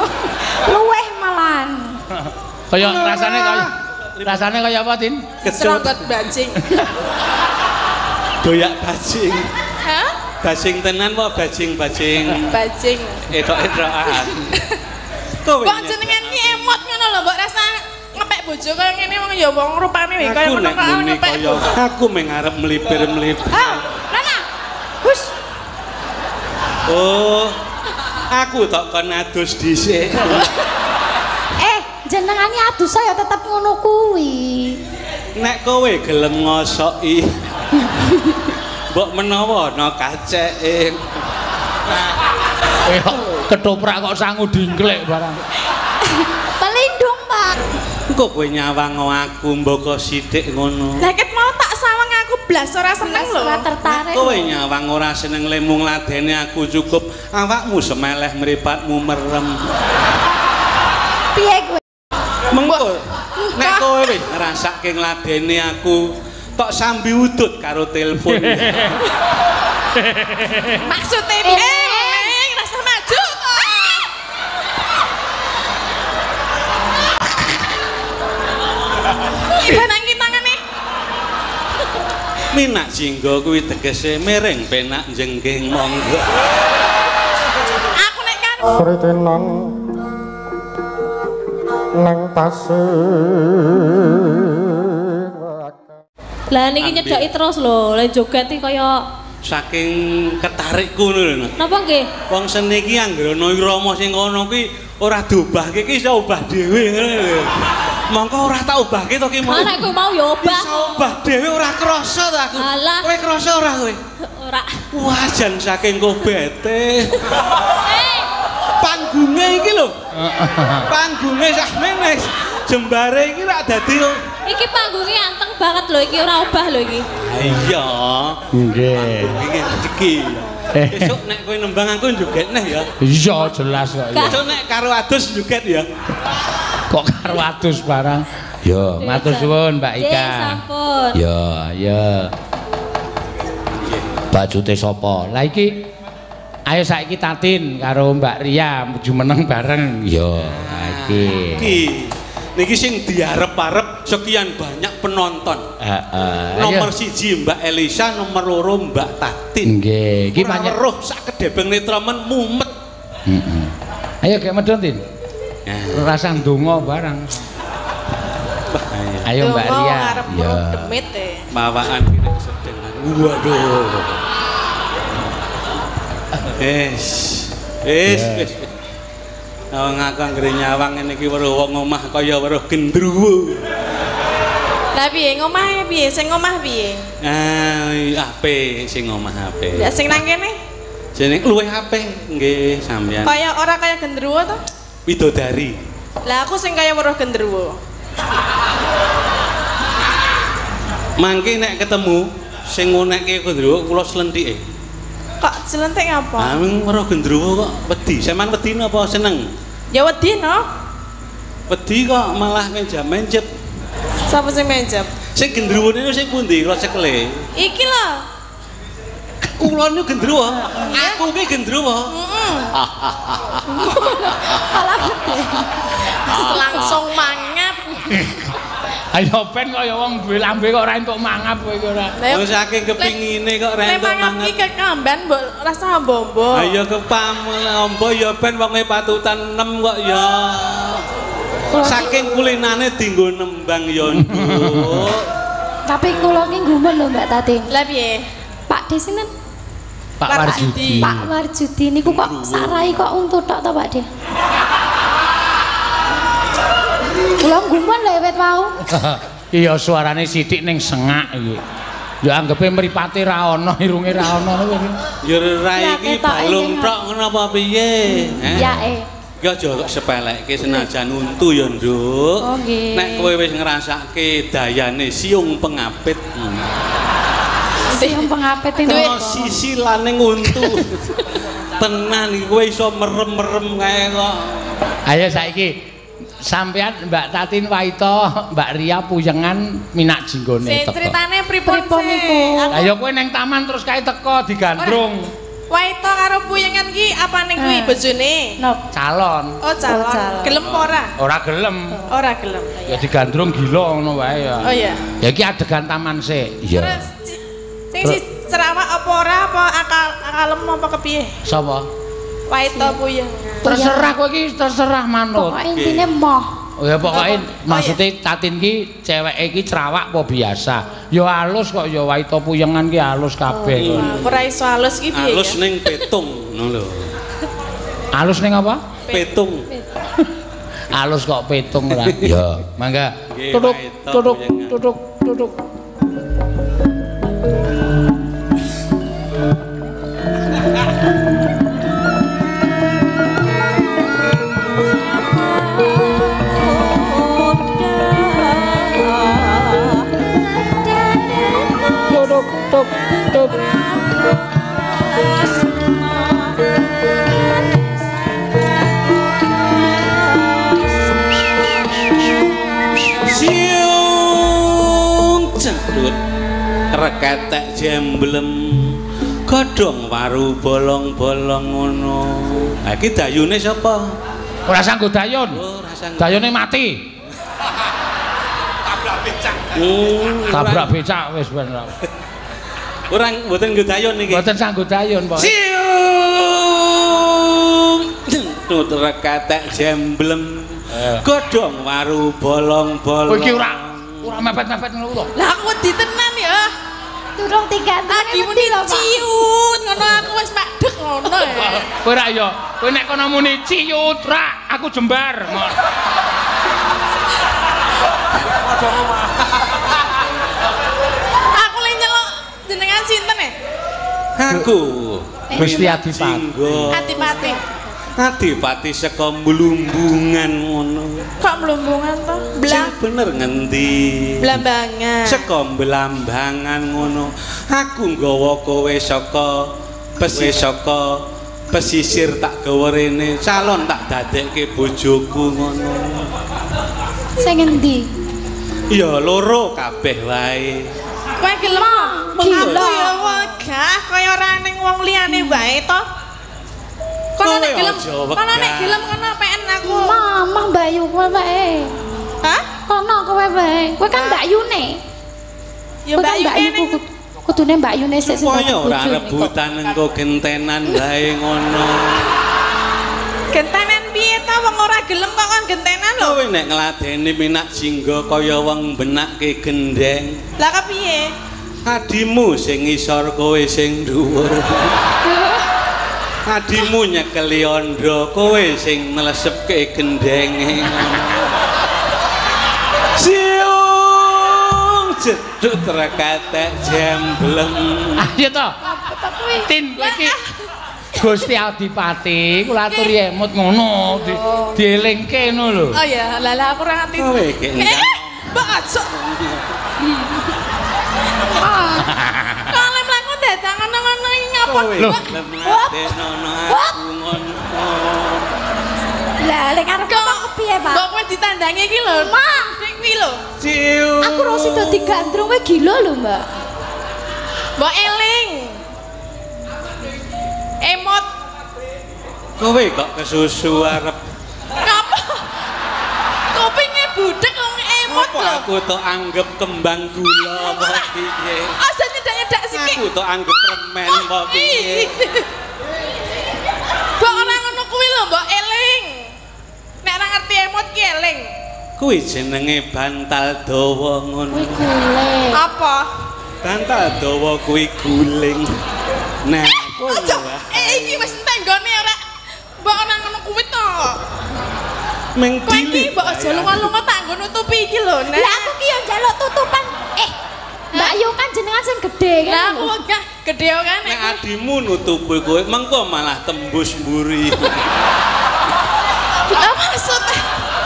Luweh malan. Kaya rasane kaya apa, Tin? Serangkat bajing. Doyak bajing. Hah? Bajing tenan apa bajing-bajing? Bajing. Edok-edokan. Kowe. Wong jenengan ki emot ngono lho, mbok rasa ngepek bojo kaya ngene wong ya wong rupane wae kaya ngono kok ngepek. Aku mengarep melipir-melipir. Ah, Nana. Hus. Oh. Aku tok kon adus dhisik. Jenengane adus saya tetep ngono kuwi. Nek kowe gelem ngosoki. Mbok menawa ana kaceke. Ketoprak kok sangu dingklek barang. Pelindung, Pak. Engko kowe nyawang aku mboko sithik ngono. Lah ket mau tak sawang aku blas ora seneng lho. Ora tertarik. Kowe nyawang ora seneng lemu ngladeni aku cukup awakmu semeleh mripatmu merem. Piye kowe? Mengko nek kowe wis ngrasake ngladeni aku tok sambi udut karo telepon. Maksude piye? Rasa maju. Gimana iki tangane? Minak jinggo kuwi tegese mereng penak jenggeng monggo. Aku nek kan Sritenan nang tasih. Lah niki nyedoki terus lho, lek joget iki kaya Saking ketarikku ngono lho. napa nggih? Wong seni iki anggere ana irama sing kono kuwi ora diobahke iki iso obah dhewe ngono lho. Mongko ora tak obahke to ki mau. Nek kowe mau ya obah. Iso obah dhewe ora krasa to aku. Alah. Kowe krasa ora kowe? Ora. Wah, jan saking kobete. Panggunge iki lho. Panggunge sakmene jembare iki rak dadi Iki panggunge anteng banget lho iki ora obah lho iki. iya. Nggih. Iki rezeki. Besok nek kowe nembang aku joget neh ya. Iya jelas kok. Besok nek karo adus joget ya. Kok karo adus barang. Yo, matur suwun Mbak Ika. Nggih, sampun. Yo, yo. Bajute sapa? Lah iki ayo saiki Tatin karo Mbak Ria maju meneng bareng. Yo, iki. Iki niki sing diarep-arep sekian banyak penonton. Heeh. Nomor 1 Mbak Elisa, nomor 2 Mbak Tatin. Nggih, iki Ora banyak. weruh sak kedebeng netramen mumet. Heeh. Ayo gek medhon Tin. Rasa ndonga barang. Ayo Mbak Ria. Ya. Demit e. Mawaan kene sedengan. Waduh. Wis. Wong aku anggere nyawang ngene iki weruh wong omah kaya weruh gendruwo. Lah piye ngomah piye? Sing ngomah piye? Apik sing omah apik. Ya sing nang kene Jeneng luwih apik nggih sampeyan. kaya ora kaya gendruwo to? Widodari. Lah aku sing kaya weruh gendruwo. Mangke nek ketemu sing ngonekke gendruwo kula slentike. Kok jelentik apa? Aming weruh gendruwo kok wedi. Sampeyan wedi napa seneng? Ya wedi no. Wedi kok malah menjam-menjep. Sapa sing menjep? Sing gendruwone sing pundi kula cekle? Iki lho. Kula niku gendruwo. Aku ki gendruwo. Langsung mangap. Ayo ben kaya wong duwe lambe kok ora entuk mangap kowe iki ora. Wong saking kepingine kok ora entuk Memang mangan. iki kekamban mbok rasa mbombo. Ayo kepamombo ya ben wong patutan 6 kok ya. Saking kulinane dienggo nembang ya, Nduk. Tapi kula ki gumun lho Mbak Tatin. Lah piye? Pak De sinten? Pak Warjudi. Pak Warjudi niku kok sarai kok untut tok to Pak De. Kula gumun lho wit wau. Iya suarane sithik ning sengak iki. Ya anggepe mripate ra ana, irunge ra ana kowe iki. Ya ra iki balung tok ngono apa piye? Ya Iki aja kok sepelekke senajan untu ya, Nduk. Oh nggih. Nek kowe wis ngrasake dayane siung pengapit. Sing pengapit Duwe sisilane untu. Tenan iki kowe iso merem-merem kae kok. Ayo saiki sampean Mbak Tatin Waito, Mbak Ria puyengan minak jinggone Sing teko. ceritane pripun niku? Ayo kowe neng taman terus kae teko digandrung. Waito karo puyengan ki apane kuwi bojone? Nop. Calon. Oh, calon. Gelem apa ora? Ora gelem. Ora gelem. Ya digandrung gila ngono wae ya. Oh iya. Ya iki adegan taman sik. Iya. Terus sing si cerawak apa ora apa akalem apa kepiye? Sapa? Waito puyeng. Terserah kowe iki terserah manut. Pokoke intine moh. Oh ya pokoke maksudnya Tatin ki ceweke iki cerawak apa biasa. Ya halus kok ya Waito puyengan ki halus kabeh. Ora iso halus ki piye ya? Halus ning petung ngono lho. Halus ning apa? Petung. Halus kok petung ora. Ya, mangga. Nggih, Tutuk Waito tutuk puyengan. tutuk tutuk. Tutuk tuk tuk. Siung cedhut reketek jemblem godhong waru bolong-bolong ngono. Ha iki dayune sapa? Ora sanggo dayun. Oh, rasane. Dayune mati. Tabrak becak wis ben. Ora mboten nggo dayon niki. Mboten sanggo dayun, Pak. Siung cedhut reketek jemblem godhong waru bolong-bolong. Kowe iki ora mepet-mepet ngono lho. Lah aku wedi tenan ya. Durung tiga Lagi muni ciut ngono aku wis madeg ngono ya. Kowe ra ya, kowe nek kono muni ciut ra, aku jembar. Aku le nyeluk jenengan sinten e? Aku Gusti Adipati. Adipati. Adipati saka Mlumbungan ngono. Kok mlumbungan to? Sing bener ngendi? Blambangan. Saka Blambangan ngono. Aku nggawa kowe saka pesisir tak gawa rene, calon tak dadekke bojoku ngono. Sing endi? Ya loro kabeh wae. Kowe gelem? Gila. Aku ya wegah kaya ora ning wong liyane wae to. Kono nek Kowe gelem, aja kono nek wegah. gelem ngono peken aku. Mamah Bayu kowe wae. Hah? Kono kowe wae. Kowe kan Mbak Yune. Ya Kowe Mbak kan Mbak Yu Yu ning kudune Mbak Yune sik sing Kaya ora bojone kok. rebutan engko gentenan wae ngono. gentenan piye to wong ora gelem kok kon gentenan lho. Kowe nek ngladeni minak jingga kaya wong benakke gendeng. Lah kepiye? Adimu sing ngisor kowe sing dhuwur. Adimu nyekeli andha kowe sing nlesepke gendenge. Siung jedut reketek jemblem. Ayo to. Tin kowe iki Gusti Adipati, kula aturi emut ngono, dielingke ngono lho. Oh ya, lah aku ora ngerti. Kowe iki Mbak aja. Kalau mlaku dadak ngono-ngono iki ngapa? kowe lemladenono aku ngono. Lah lek arep kok kepiye, Pak? Mbok kowe ditandangi iki lho. Mak, sing kuwi lho. Siung. Aku ora sida digandrung kowe gila lho, Mbak. Mbok eling. Emot. Kowe kok kesusu arep Ngapa? Kupinge budek wong emot apa lho. aku tok anggap kembang gula apa piye? Aja nyedak-nyedak sikik. Aku tok anggap permen apa piye? Mbok ora ngono kuwi lho, mbok eling. Nek ora ngerti emot ki eling. Kuwi jenenge bantal dawa ngono. Kuwi golek. Apa? Bantal dawa kuwi guling. Nah, kowe Aja. Iki wis tenggone ora. Mbok ora ngono kuwi to. ming Kowe iki mbok aja lunga-lunga tak nggo nutupi iki lho, Nek. Lah aku ki yo njaluk tutupan. Mbak Yu kan jenengan sing gedhe kan. Lah aku wegah gedhe kan. nek adimu nutupi kowe mengko malah tembus mburi. Lah maksudnya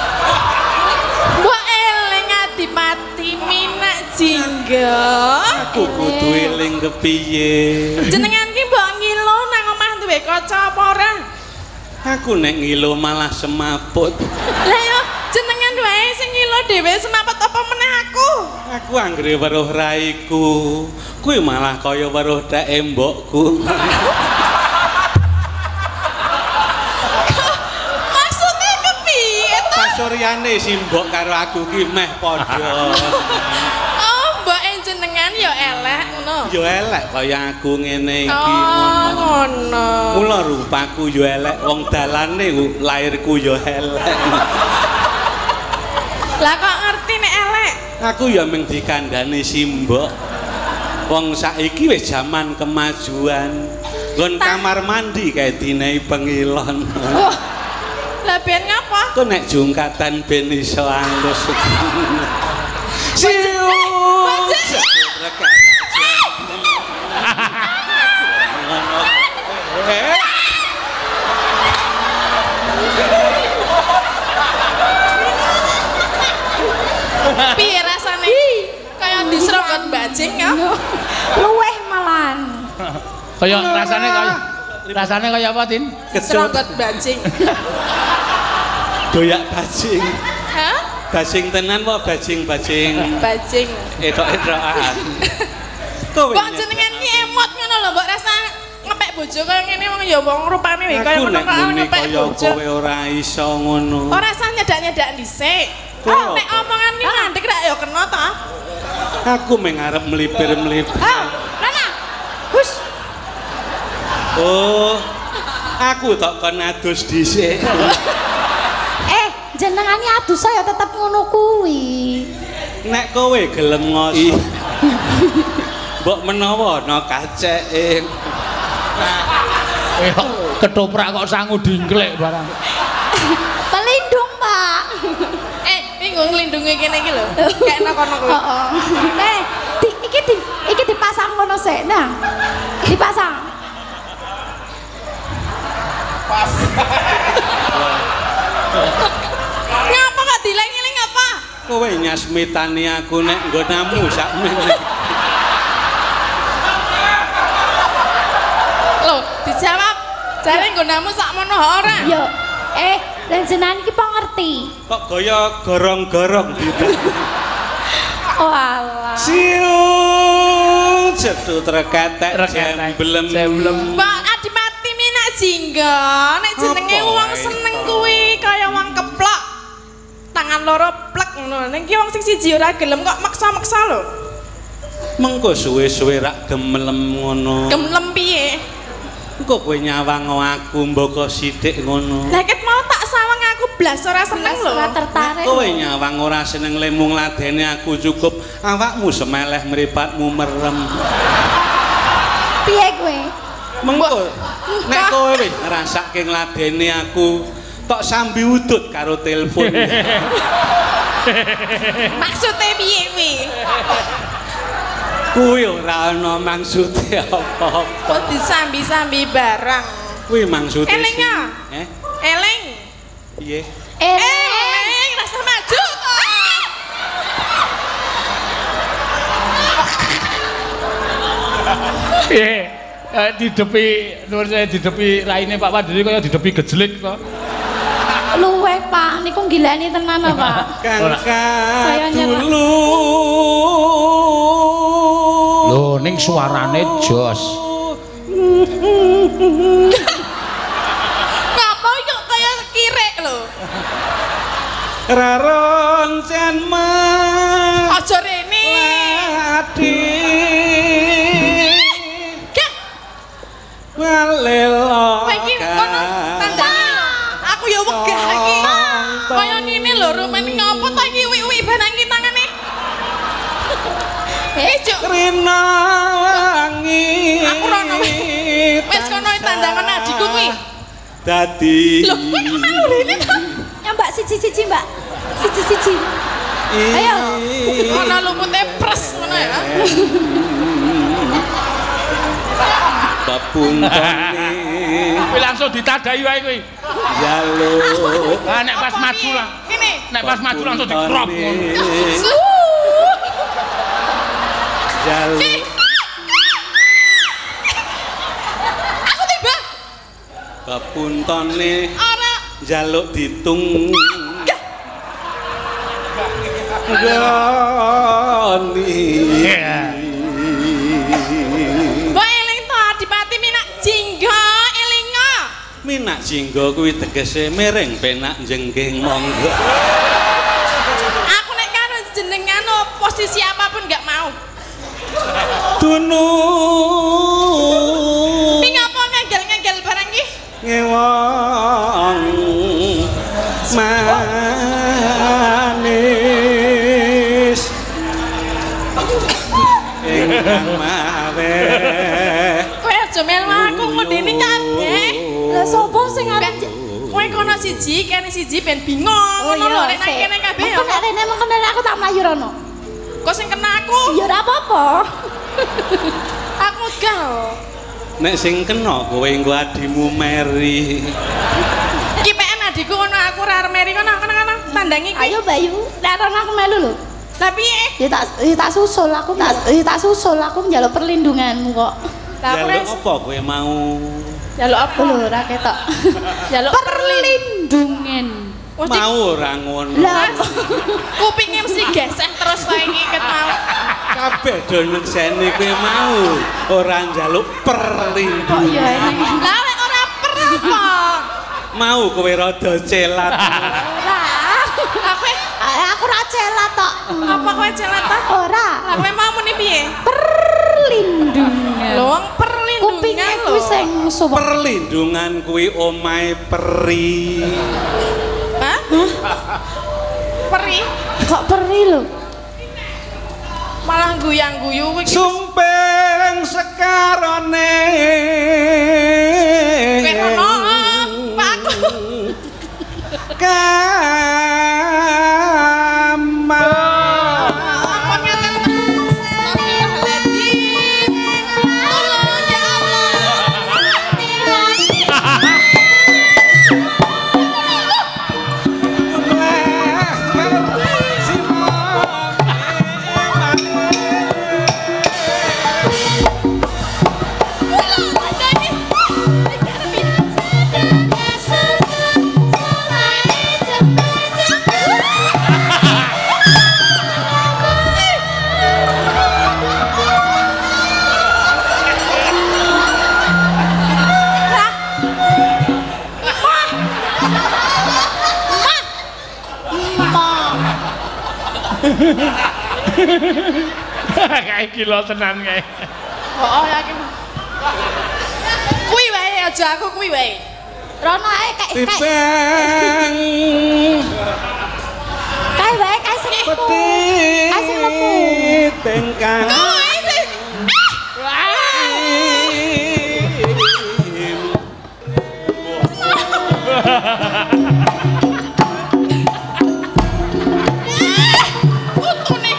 mbok eling Adipati minak jingga. Aku kudu eling kepiye? Jenengan ki mbok ngilo nang omah duwe kaca apa ora? Aku nek ngilo malah semaput. Lah yo jenengan wae sing ngilo dhewe semaput apa meneh aku? Aku anggere weruh raiku. Kuwi malah kaya weruh dheke mbokku. Suryane simbok karo aku ki meh padha. Oh, mbok jenengan ya elek ngono. Ya elek kaya aku ngene iki. Oh, ngono. Mula rupaku ya elek, wong dalane lairku ya elek. Lah kok ngerti nek elek? Aku ya mung dikandani simbok. Wong saiki wis jaman kemajuan. Nggon kamar mandi kae dinehi pengilon. Wah. Lah ben ngapa? Kok nek jungkatan ben iso alus. Siu. Piye rasane? Kayak diseronggot bajing ya? Luweh malan. Kaya rasane kaya apa, Tin? Seronggot bajing. Doyak bajing. Hah? Bajing tenan apa bajing-bajing? Bajing. Etok-etokan. Kowe Kok jenengan ki emot ngono lho, mbok rasa ngepek bojo kaya ngene wong ya wong rupane wae kaya ngono kok ngepek bojo. Kowe ora iso ngono. Ora usah nyedak-nyedak dhisik. Oh, nek omongan iki mandek rak ya kena ta. Aku mengarep melipir-melipir. Nana. Hus. Oh. Aku tok kon adus dhisik. Jenengane adus saya tetep ngono kuwi. Nek kowe gelem ngoso. Mbok menawa ana kaceke. Ketoprak kok sangu dingklek barang. Pelindung, Pak. Minggu nglindungi kene iki lho. Kekno kono kuwi. Heeh. Iki dipasang ngono sik, nah. Dipasang. Pas. Ngapa kok dileng-eling apa? Kowe nyasmitani aku nek nggonamu sakmene. Loh, dijawab. Jare nggonamu sakmono ora? Yo, lan jenengan iki ngerti. Kok gaya gorong-gorong gitu. Oh alah. Siu cetu treketek jemblem. Mbak Adipati Minak Jingga, nek jenenge wong seneng kuwi kaya wong keplok. Tangan loro plek ngono. Ning ki wong sing siji ora gelem kok maksa-maksa lho. Mengko suwe-suwe rak gemelem ngono. Gemelem piye? Engko kowe nyawang aku mboko sithik ngono. Lah ket mau tak sawang aku blas ora seneng lho. Ora tertarik. Kowe nyawang ora seneng lemu ngladeni aku cukup awakmu semeleh mripatmu merem. Piye kowe? Mengko nek kowe wis ngrasake ngladeni aku tok sambi udut karo telepon. Maksude piye kuwi? Kuwi ora ana maksude apa-apa. Kok disambi-sambi barang. Kuwi maksude Eling ya? Eling. Piye? Eling rasa maju. Didepi raine Pak Padri kaya didepi gejlik to. Luweh, Pak. Niku gilani tenan lho, Pak. Kangka dulu. Lho, ning suarane jos. Ngapa kok kaya kirek lho? Raron jan mah. Aja rene. Ati. Gak. Walelo. Kowe iki kono tandane. Aku ya wegah iki. Kaya ngene lho, rumene ngopo ta iki wik-wik barang iki tangane? Cuk. Rina wangi. Aku rono wis kono tandangan adikku kuwi. Dadi. Lho, kowe kok melu rene to? Ya, Mbak, siji-siji, Mbak. Siji-siji. Ayo. Ono lumute pres ngono ya. Bapuntone. Kuwi langsung ditadai wae kuwi. Jaluk. Ah nek pas maju lah. Kene. Nek pas maju langsung dikrop ngono. Jaluk. Aku tiba. Bapuntone. Ora. Jaluk ditung. Gani. Mbok eling to Adipati Minak Jingga elinga. nak jinggo kuwi tegese miring penak jengking monggo. Aku nek karo jenengan posisi apapun enggak mau. Tunu. Ning apa ngegel-ngegel barang iki? Ngewong manis ingkang mawe Kowe aja melu aku ngene kabeh. Lah sapa sing arep Kowe kono siji, kene siji ben bingung ngono lho nek nang kene kabeh ya. Kok nek rene mengko aku tak mlayu rono. Kok sing kena aku? Ya ora apa-apa. Aku gak. nek sing kena kowe engko adimu Meri. Iki PN adikku ngono aku ora arep meri kono tandangi kuwi. Ayo Bayu, nek rono aku melu lho. Lah piye? Ya tak susul aku aku njaluk perlindunganmu kok. Lah aku Jaluk apa kowe mau? Jaluk apa? Lho ora ketok. Jaluk Perlindungan. Mau ora ngono. Lah kupinge mesti gesek terus wae iki ket mau. Kabeh do nekseni kowe mau ora njaluk perlindungan. ya ini. Lah nek ora per apa? Mau kowe rada celat. Ora. Aku ra celat tok. Apa kowe celat ta? Ora. Lah kowe mau muni piye? Perlindungan. Lho wong perlindungan Kupinge lho. kuwi sing suwek. Perlindungan kuwi omahe peri. Hah? Peri Kok peri lho? malah guyang-guyu kuwi. Sumpeng sekarone. Kowe rono, Pak aku. Apa ngeten? Astagfirullahaladzim. Tolong ya Kayak gila tenan kayak. Oh, yakin. Kuwi wae aja aku kuwi wae. Rono ae kae Tibang kae wae kae sing metu. Kae sing metu. tengkang Kowe sing utune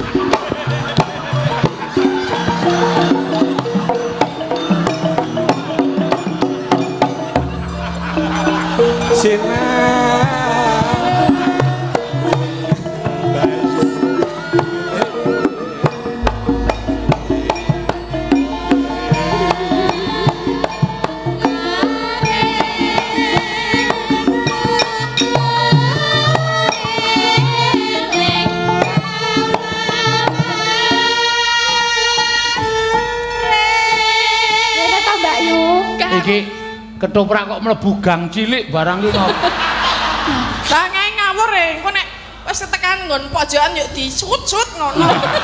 Rene ta Mbak Yu. Iki ketoprak kok mlebu gang cilik barang iki kok. Lah ngae ngawur e, engko nek wis tekan nggon pojokan yuk disut-sut ngono.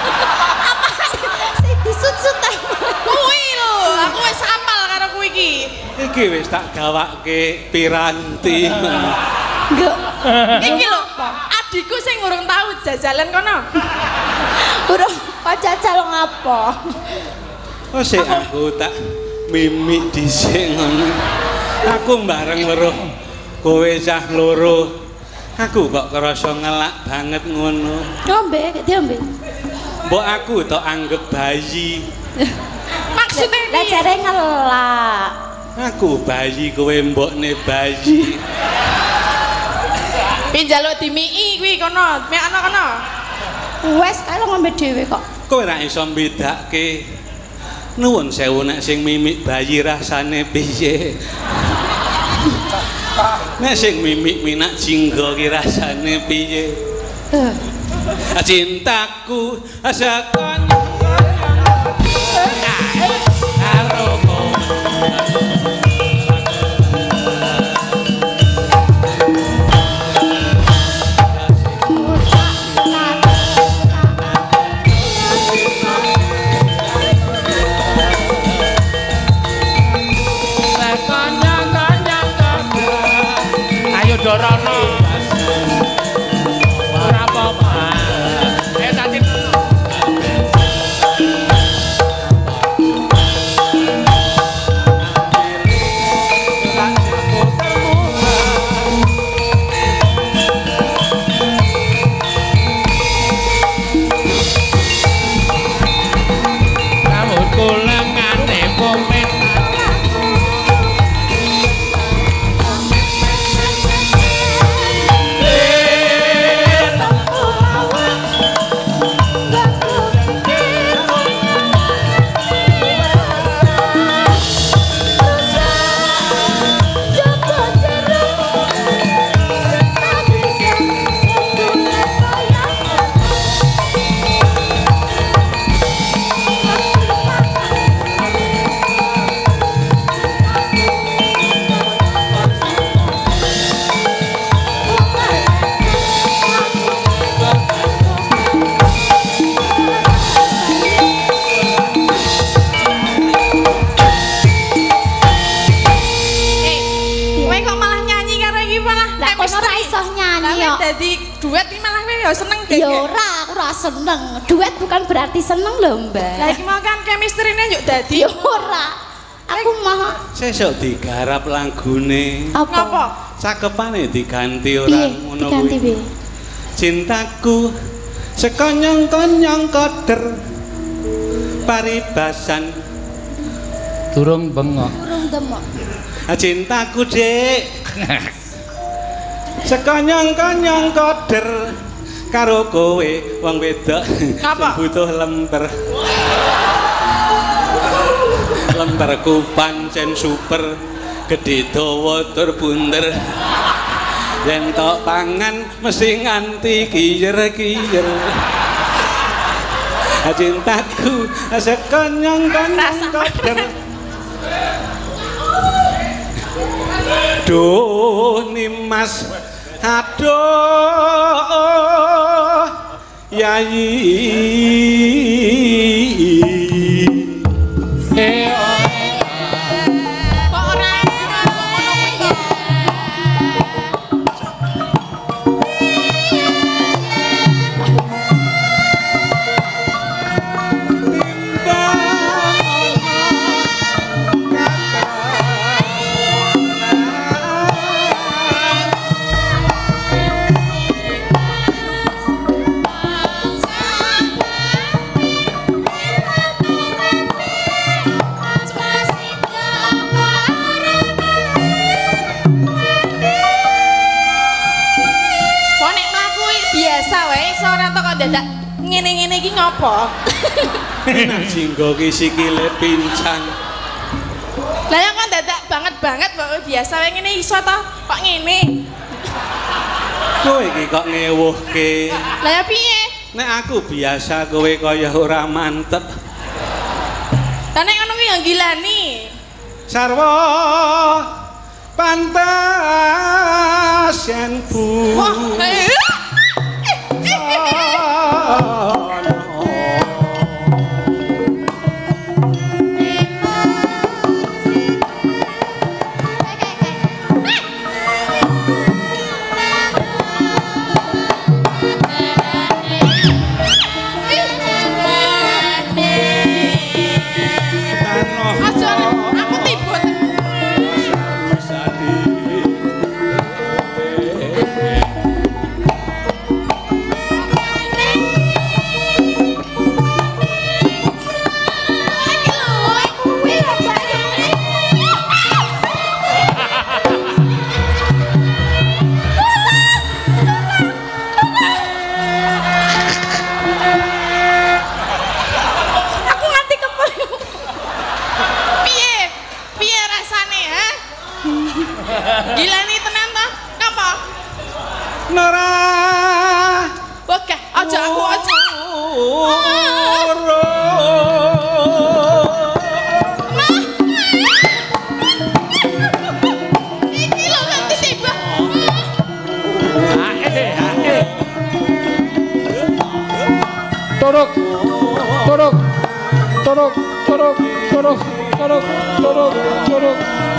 Sing disut-sut ta. Kuwi lho, aku wis apal karo kuwi iki. iki wis tak gawake piranti. Enggak. Iki lho, adikku sing urung tau jajalan kono. Urung pajajal ngapa? Oh sik aku tak mimik dhisik ngono. Aku bareng weruh kowe cah loro. Aku kok kerasa ngelak banget ngono. Ngombe, diombe. Mbok aku tok anggap bayi. Maksudnya Lah piye? jare ngelak. Aku bayi kowe mbokne bayi. Piye njaluk dimiki kuwi kono, mek ana kono. Wes kae lo ngombe dhewe kok. Kowe ora iso mbedake. Nuwun sewu nek sing mimik bayi rasane piye. Nek sing mimik minak jingga ki rasane piye. Cintaku asakan karo kowe. dadi duet iki malah kowe ya seneng deh. Ya ora, aku ora seneng. Duet bukan berarti seneng lho, Mbak. Lah iki mau kan chemistry-ne yuk dadi. Ya ora. Aku mah Sesuk digarap lagune. Ngapa? Cakepane diganti ora piye? ngono Diganti kuwi. piye? Cintaku sekonyong-konyong koder paribasan Durung bengok. Urung demok. Cintaku Dik sekonyong-konyong koder karo kowe wong wedok Apa? sing butuh lemper lemperku pancen super gedhe dawa tur bunder yen tok pangan mesti nganti kiyer-kiyer cintaku sekonyong-konyong koder duh nimas aduh yayi Kok ora ngono kuwi kok. Kok nek mlaku biasa wae iso ora tok kok dadak ngene-ngene iki ngopo? jinggo ki sikile pincang Lah ya kok dadak banget kok biasa wae ngene iso ta kok ngene. kowe iki kok ngewuhke Lah ya piye? nek aku biasa kowe kaya ora mantep Lah nek ngono kuwi ya gilani. sarwa pantas yen bu Wah, aja aku tibut. Aku nganti kepel. Piye? Piye rasane, ha? Gilani tenan ta? Napa? Nora Oke, aja aku aja. Iki lho nganti tiba. Turuk. Turuk. Turuk. Turuk. Turuk. Turuk. Turuk. Turuk.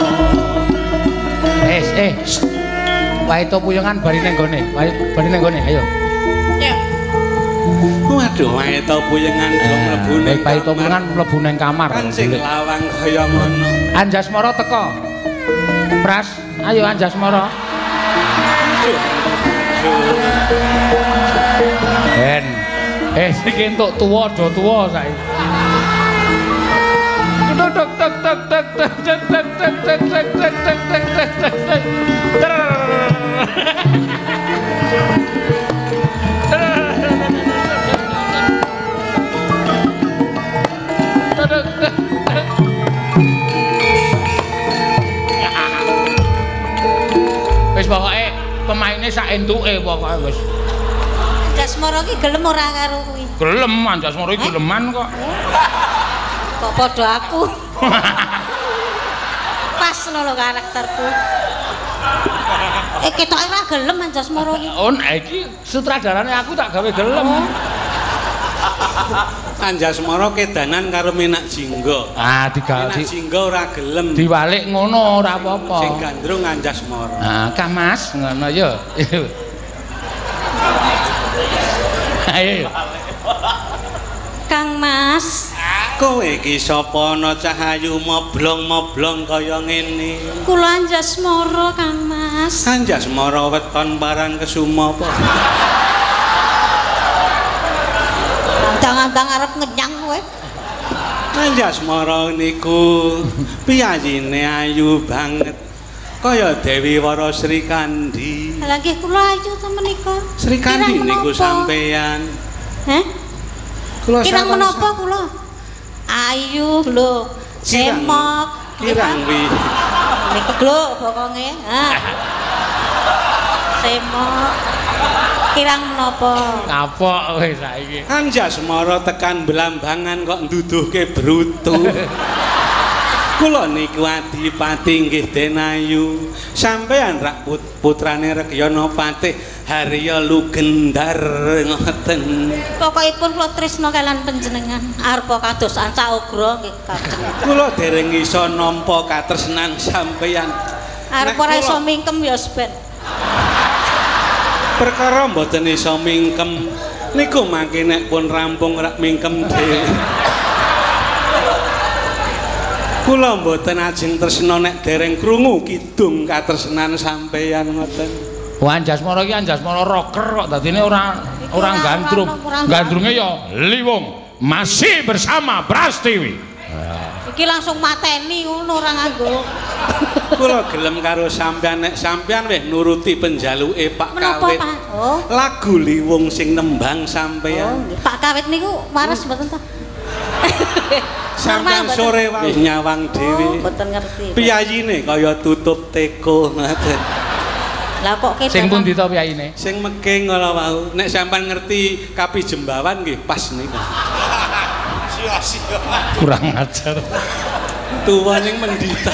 Shh. Wae to puyengan bari ning gone. Wae bari ning gone, ayo. Ya. Waduh, wae to puyengan do mlebu ning. Baik to puyengan mlebu ning kamar. Kan sing lawang kaya ngono. Anjasmara teko. Pras, ayo Anjasmara. Ben. Iki entuk tuwa do tuwa saiki. Tek tek tek tek tek tek tek tek tek tek tek tek tek tek tek tek. Wis pokoke pemaine sak entuke pokoke wis. Anjasmara ki gelem ora karo kuwi. Gelem Anjasmara iki geleman kok. Kok padha aku. Pas ngono karakterku. Ketoke ora gelem Anjasmara ki. Oh, iki sutradarane aku tak gawe gelem. Anjasmara kedanan karo Menak Jingga. Ah, Menak Jingga ora gelem. diwalik ngono ora apa-apa. Sing gandrung Anjasmara. Nah, Kang Mas, ngono ya. Ayo. Kang Mas. Kowe iki sapa ana cahayu moblong-moblong kaya ngene? Kula Anjasmara Kang Mas. Anjasmara weton barang kesuma apa? Jangan-jangan arep ngenyang kowe. Anjasmara niku piyayine ayu banget. Kaya Dewi Wara Sri Kandi. Lah nggih kula ayu to menika. Sri Kandi niku sampeyan. Heh? Kula kirang menapa kula? Ayu lho, semok. Kirang wi. Niku lho bokonge. Ha. Semok. Kirang menapa? Kapok kowe saiki. Anjasmara tekan Blambangan kok nduduhke brutu. Kula niku adipati nggih Denayu. Sampeyan rak putrane Rekyana Patih Harya Lugendar ngoten. Pokokipun kula tresna kalian panjenengan. Arepa kados Anca Ugra nggih kajeng. Kula dereng iso nampa katresnan sampeyan. Arepa ora iso mingkem ya ben. Perkara mboten iso mingkem niku mangke nek pun rampung rak mingkem dhewe. Kula mboten ajeng tresna nek dereng krungu kidung katresnan sampeyan ngoten. Wah Anjasmara iki Anjasmara rocker kok dadine ora gandrung. Gandrunge ya liwung masih bersama Prastiwi. Iki langsung mateni ngono ora nganggo. Kula gelem karo sampeyan nek sampeyan wis nuruti penjaluke Pak Kawit. Oh. Lagu liwung sing nembang sampeyan. Oh, Pak Kawit niku waras mboten to? Sampeyan sore wae nyawang dhewe. Mboten ngerti. Piyayine kaya tutup teko ngoten. Lah kok ketok. Sing pundi to piyayine? Sing meking ngono wau. Nek sampeyan ngerti Kapi Jembawan nggih pas niku. Sia-sia. Kurang ajar. Tuwa ning mendita.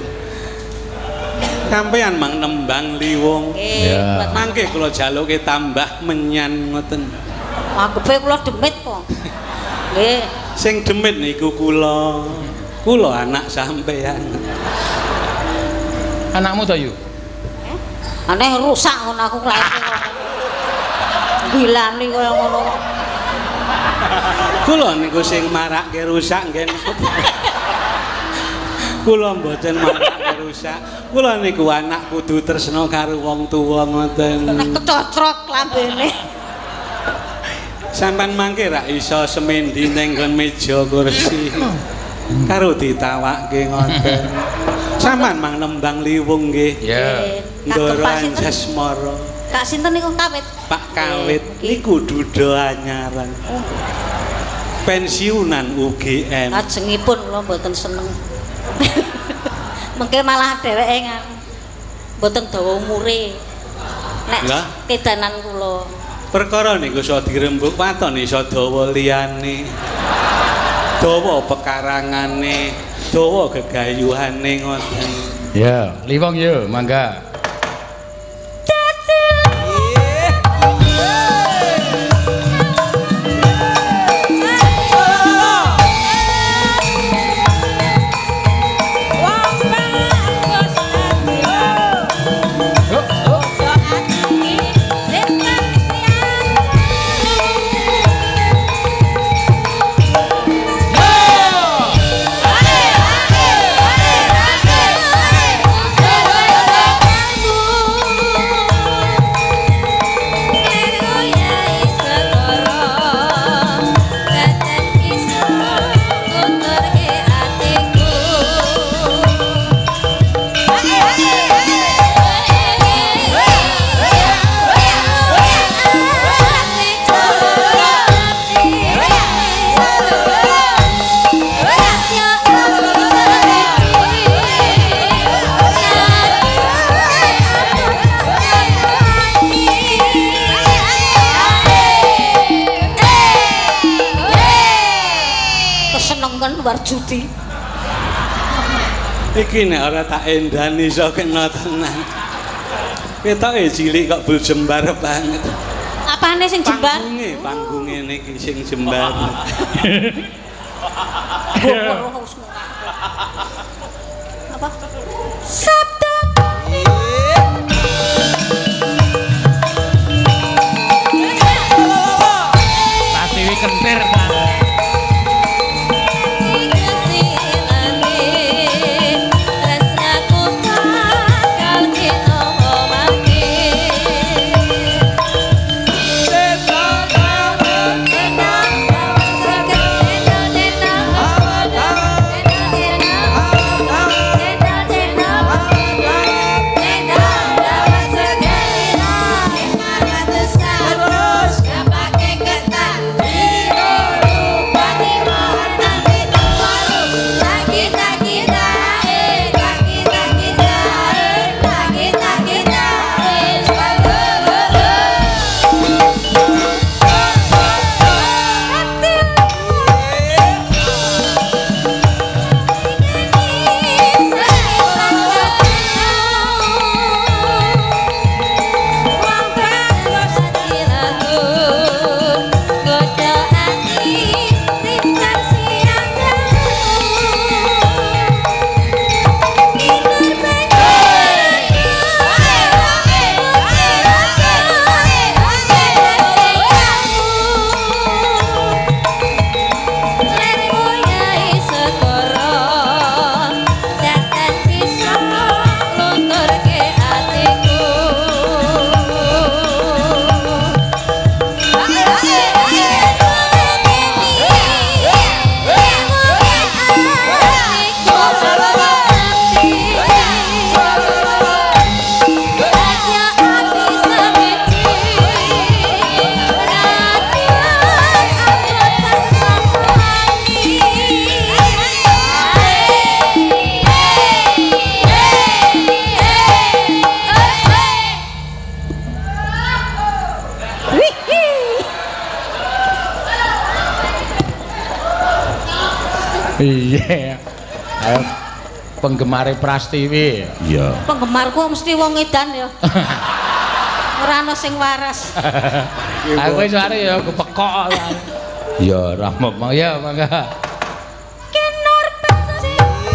Sampeyan mang nembang liwung. Ya. Mangke kula jaluke tambah menyan ngoten. Anggepe kula demit kok. Nggih. Sing demit niku kula. Kula anak sampeyan. Anakmu to yu? Aneh rusak ngono aku lairke kok. Gilani kaya ngono. Kula niku sing marake rusak nggih. Kula mboten marake rusak. Kula niku anak kudu tresna karo wong tuwa ngoten. Nek kecocrok lambene. Sampeyan mangke ra iso semendi ning nggon meja kursi. Karo ditawakke ngoten. Sampeyan mang nembang liwung nggih. Ya. Ndoro Anjasmara. Kak sinten niku Kawit? Pak Kawit niku duda anyaran. Pensiunan UGM. Kajengipun kula mboten seneng. Mengke malah dheweke mboten dawa umure. Nek kedanan kula. Perkara niku iso dirembuk waton iso dawa liyane. Dawa pekarangane, dawa gegayuhane ngoten. Ya, liwung yo, mangga. luar judi. Iki nek ora tak endani iso kena tenan. Ketoke cilik kok bul jembar banget. Apane sing jembar? Panggunge niki sing jembar. Apa? Sabda. Iya. Ayo penggemar Prastiwi. Iya. Penggemarku mesti wong edan ya. Ora ana sing waras. Aku wis arek ya kepekok. Ya rahmat mang ya mangga. Kenor pesone.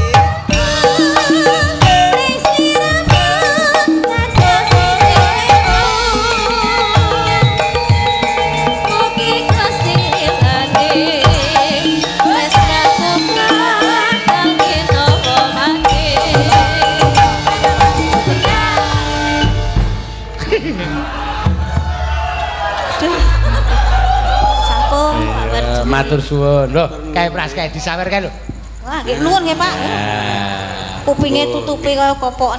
Matur suwun. Lho, kae pras kae disawer kae lho. Wah, nggih nuwun nggih, Pak. Kupinge tutupi kaya kopokan.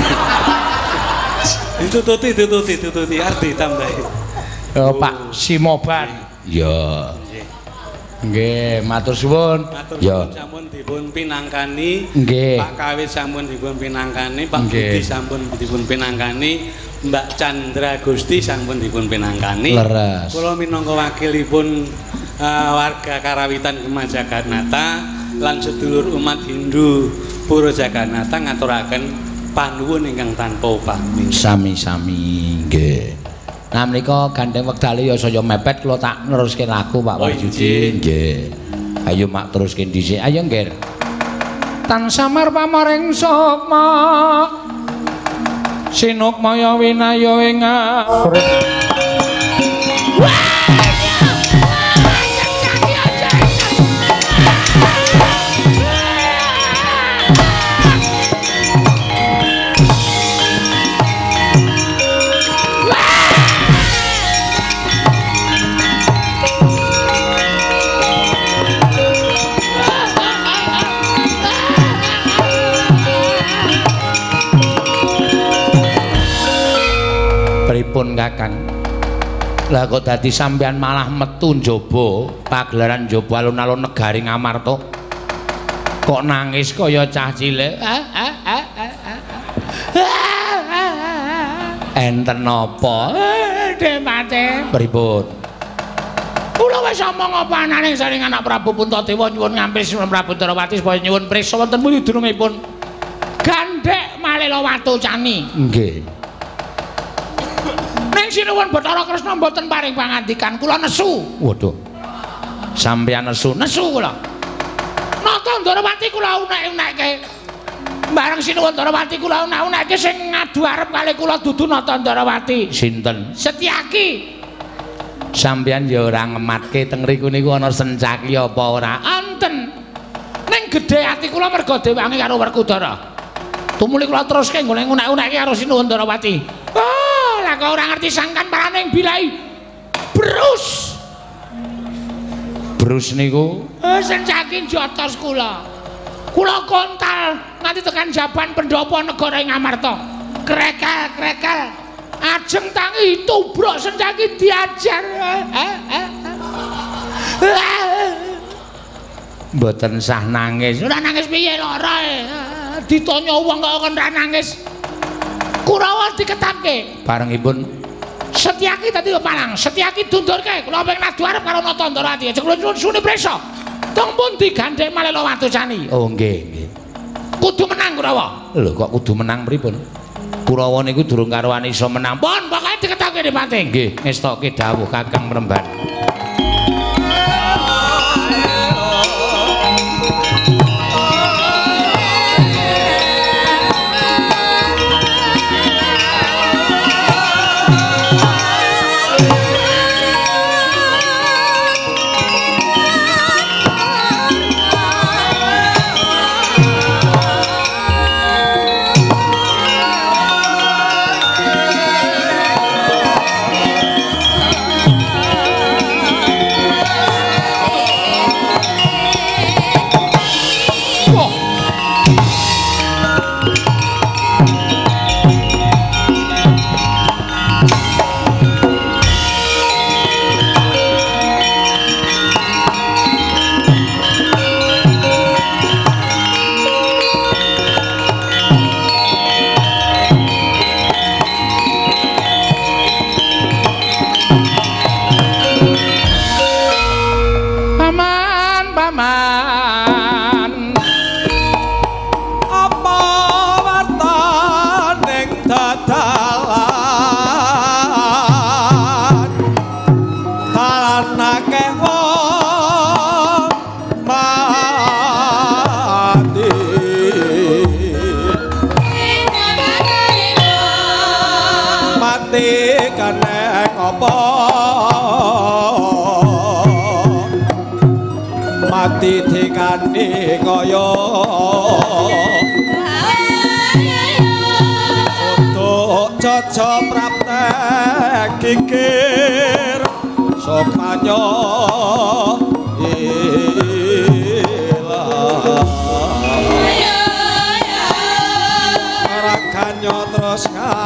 Ditututi arep ditambahi. Oh, Pak Simoban. Ya. Nggih, matur suwun. Ya. Sampun dipun pinangkani. Nggih. Pak Kawit sampun dipun pinangkani, Pak Budi sampun dipun pinangkani, Mbak Chandra Gusti sampun dipun pinangkani. Leres. Kula minangka wakilipun warga Karawitan Kemah Jaganata lan sedulur umat Hindu Pura Jaganata ngaturaken panuwun ingkang tanpa pamrih. Sami-sami nggih. Nah menika gandeng wektale ya saya mepet kula tak neruske lagu Pak Wahyudi. Nggih. Ayo mak teruske dhisik. Ayo nggih. Tan samar pamaring sukma. Sinukmaya winaya ing pripun Kakang? Lah kok dadi sampean malah metu njaba pagelaran njaba alun-alun negari Ngamarta. Kok nangis kaya cah cilik? Enten napa? Demate. Pripun? Kula wis omong apa ananing saring anak Prabu Puntadewa nyuwun ngampil Sunan Prabu Darawati supaya nyuwun priksa wonten pundi durungipun gandhek Malela Watu Cani. Nggih. Ning sinuwun Bathara Kresna mboten paring pangandikan kula nesu. Waduh. Sampeyan nesu kula. Nata Ndarawati kula unek-unekke. Bareng sinuwun Ndarawati kula unek-unekke sing ngadu arep kali kula dudu Nata Ndarawati. Sinten? Setyaki. Sampeyan ya ora ngematke teng riku niku ana Sencaki apa ora? Anten. Ning gedhe ati kula merga dewangi karo Werkudara. Tumuli kula teruske nggone unek-unekke karo sinuwun Ndarawati. Lah kok ora ngerti sangkan paraning bilai Brus. Brus niku Sencaki jotos kula. Kula kontal nganti tekan jaban pendopo negara Ngamarta. Krekel-krekel ajeng tangi tubruk Sencaki diajar. Mboten sah nangis. Ora nangis piye lara. Ditanya wong kok ora nangis. Kurawa diketake barengipun Setyaki tadi palang Setyaki dundurke kula ping nadu arep karo Nata Ndarawati aja kula suni prisa tong pundi gandhek Malela Watu Cani. Oh nggih kudu menang Kurawa. Lho kok kudu menang pripun? Kurawa niku durung karuan iso menang pun pokoke diketake Dipati. Nggih ngestoke dawuh Kakang Mremban. enteng apa mati dikandhi kaya untuk caca praptek kikir sopanya rakanyo terus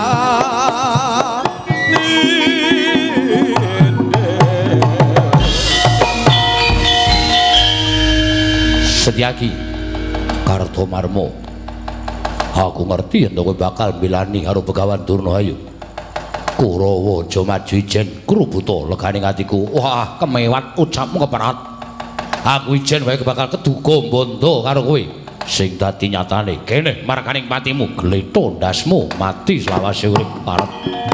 Setyaki Kartomarmo, aku ngerti yen kowe bakal milani karo Begawan Durnahayu. Kurawa aja maju ijen krubuta leganing atiku. Wah, kemewat ucapmu keparat. Aku ijen wae bakal keduga bondo karo kowe. Sing dadi nyatane kene marganing patimu gletho ndasmu mati selawase urip parep.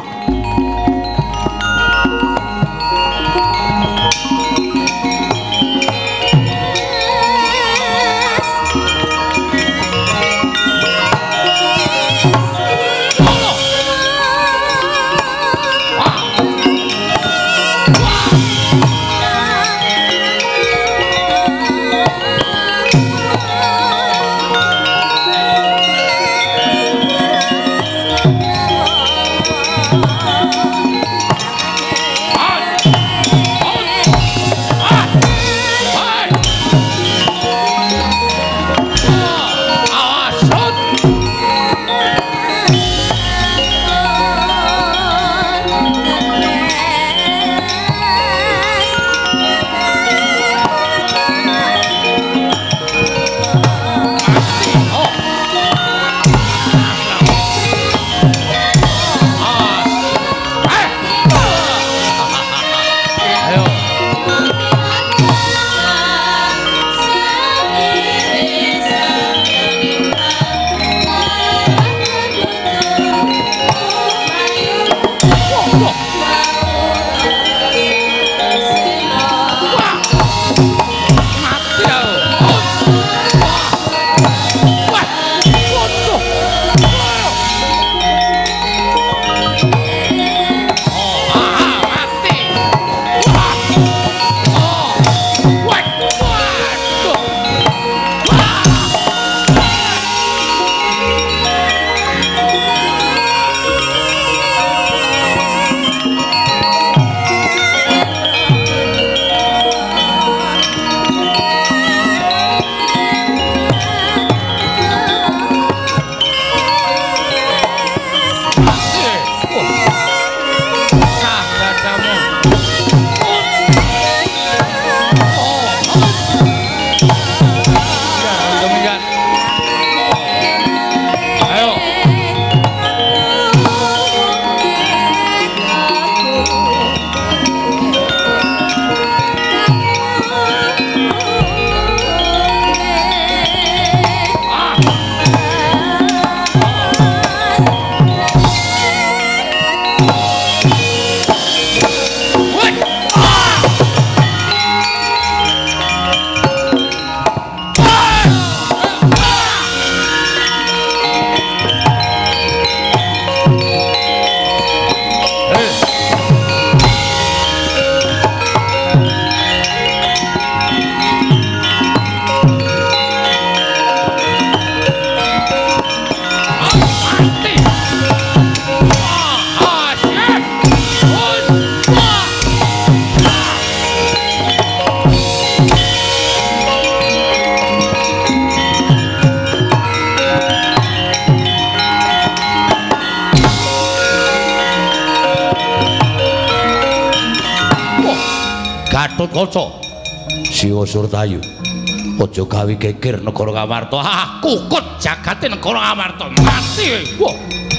Gatotkaca Siwa Surtayu aja gawe geger negara Ngamarta. Ah, kukut jagate negara Ngamarta mati. Wah.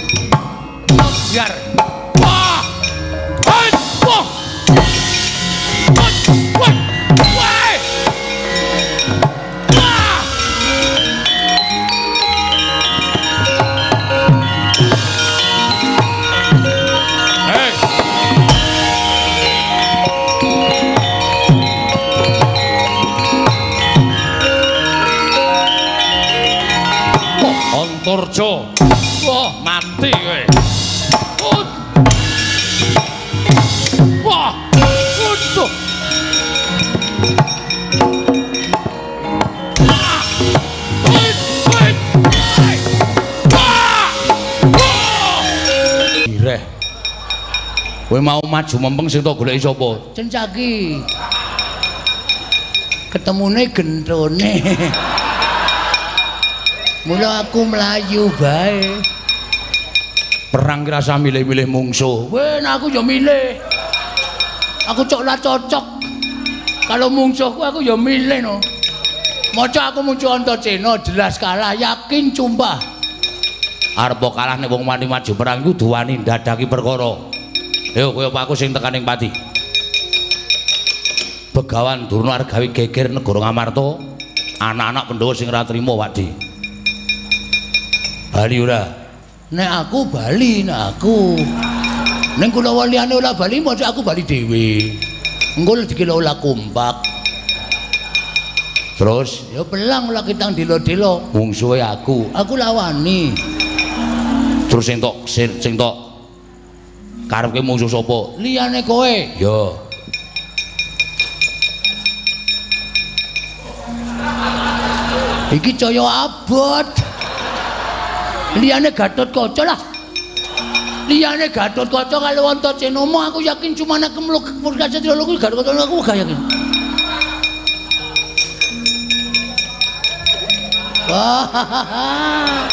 Biar. Wah. Wah. Wah. Wah. Antarja. Wah, mati kowe. Kowe mau maju mempeng sing tak goleki sapa? Cencaki. Ketemune gentone. Mula aku melayu bae. Perang ki rasa milih-milih mungsuh. Weh, nah aku ya milih. Aku cocok. Kalau mungsuhku aku ya milih no. Maca aku muncul Antaséna jelas kalah, yakin cumpah. Arep kalah nek wong wani maju perang iku duwani ndadaki perkara. Ayo kowe apa aku sing tekaning pati. Begawan Durna arep gawe geger negara Ngamarta. Anak-anak Pandhawa sing ora trima Pakdi. Bali ora? Nek aku bali, nek aku. Ning kula liyane ora bali, maca aku bali dhewe. Engko dikira olah kompak. Terus ya belang lah kita dilo-dilo mungsuhe aku lawani. Terus sing tok karepke mungsuh sapa? Liyane kowe. Ya. Iki caya abot. Liyane Gatotkaca lah. Liyane Gatotkaca karo Antaséna aku yakin cuma nek kemluk Purkaca Trilo kuwi Gatotkaca aku gak yakin. Wah.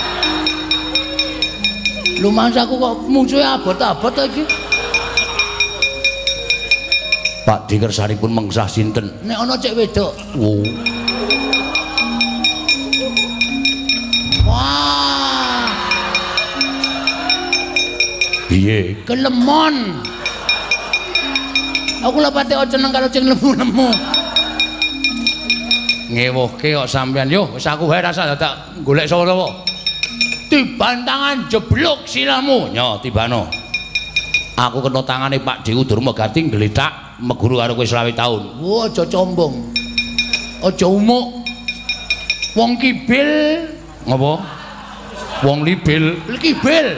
Lumangsaku kok mungsuhe abot-abot iki. Pak Dikersaripun mengsah sinten? Nek ana cek wedok. Wah. Piye? Kelemon. Aku lha pate seneng karo sing lemu-lemu. Ngewohke kok sampean yo wis aku wae rasa dadak golek sapa-sapa. Tibantangan jeblok silamu. Nyo tibano. Aku kena tangane Pak Dewu Durmagati gledak meguru karo kowe 20 taun. Wo aja combong. Aja umuk. Wong kibil ngopo? Wong libil, kibil.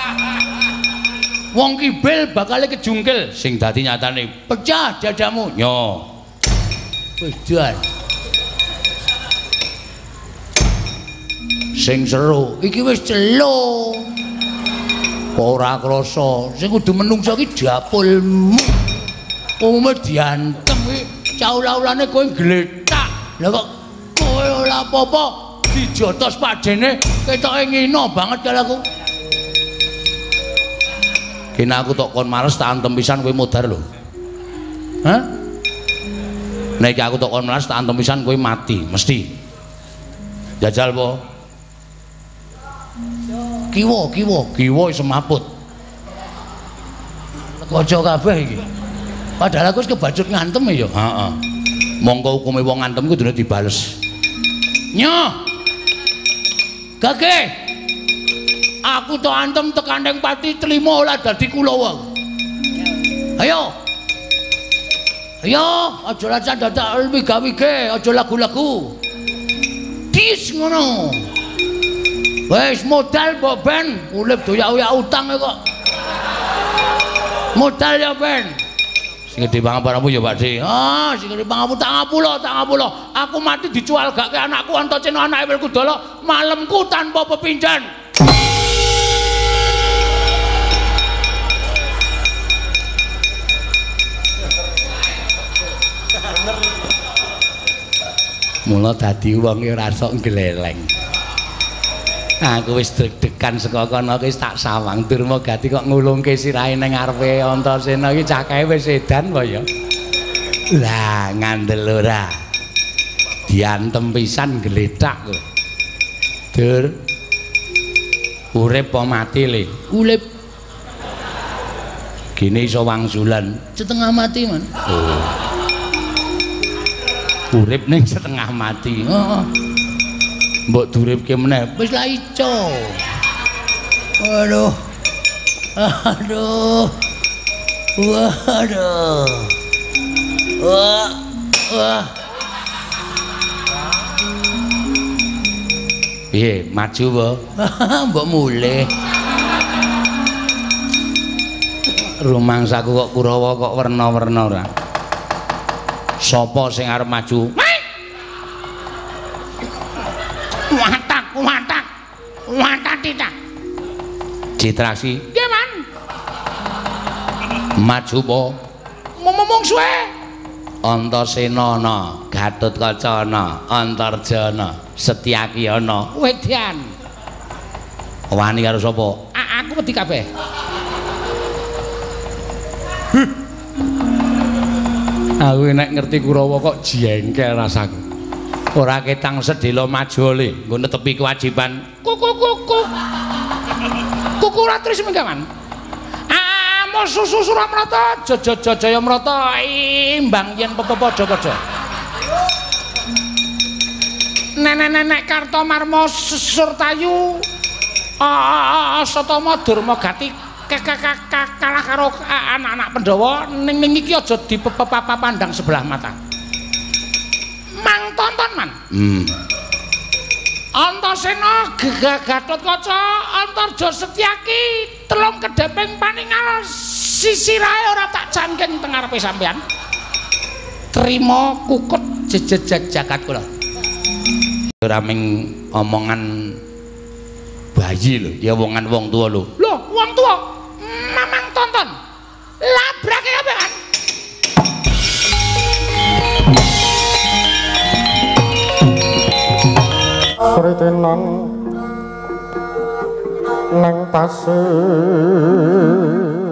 Wong kibil bakal kejungkil sing dadi nyatane pecah dadamu. Nyo. Wis dan. Sing seru iki wis celo ora krasa sing kudu menungso iki dapulmu umume diantem iki caula-ulane kowe gletak lha kok kowe ora apa-apa dijotos padene ketoke ngino banget karo aku kene aku tok kon males tak antem pisan kowe modar lho hah nek aku tok kon males tak antem pisan kowe mati mesti jajal po kiwa semaput kaca kabeh iki padahal aku wis kebacut ngantem ya heeh mongko hukume wong ngantem kudune dibales nyo gage aku tok antem tekandeng pati trima ora dadi Kulawa ayo aja racan dadak wige-wige aja lagu-lagu dis ngono. Wes modal mbok ben urip doyak-oyak utang kok. Modal ya ben. Sing gedhe pangapunmu ya Pakde. Ah, sing gedhe pangapunmu tak ngapura. Aku mati dicual gak ke anakku Antaséna anake Werkudara malemku tanpa pepinjan. Mula dadi wong ora sok gleleng. Aku wis deg-degan saka kono wis tak sawang Durmagati kok ngulungke sirahe ning ngarepe Antaséna iki cakahe wis edan apa ya. Lah ngandel ora. Diantem pisan gledak kok. Dur. Urip apa mati le? Urip. Gene iso wangsulan, setengah mati man. Oh. Urip ning setengah mati. Heeh. Mbok duripke meneh wis la ico. Waduh. Wah. Piye, maju apa? Mbok mulih. Rumangsaku kok Kurawa kok werna-werna ora. Sapa sing arep maju? Watak tidak. Citraksi. Nggih, Man. Maju po. Momong suwe. Antasena ana, Gatotkaca ana, Antarjana, Setyaki ana, Wedyan. Wani karo sapa? Aku wedi kabeh. Aku nek ngerti Kurawa kok jengkel rasaku. Ora ketang sedhela maju le, nggo netepi kewajiban. Kuku ratri semenggaman. Amo susu Suramrata, Jajayamrata imbang yen padha-padha. Nenek-nenek Kartomarma Surtayu Asatama Durmagati kalah karo anak-anak Pandhawa ning iki aja dipapandang sebelah mata. Mang tonton man. Antasena Gatotkaca Antarja Setyaki telung kedheping paningal sisirahe ora tak jangkeng teng ngarepe sampean. Trima kukut jejeg jagat kula. Ora ming omongan bayi lho, ya omongan wong tuwa lho. Lho, wong tuwa. Mamang tonton. Labrake kabeh. Sritenan nang tasih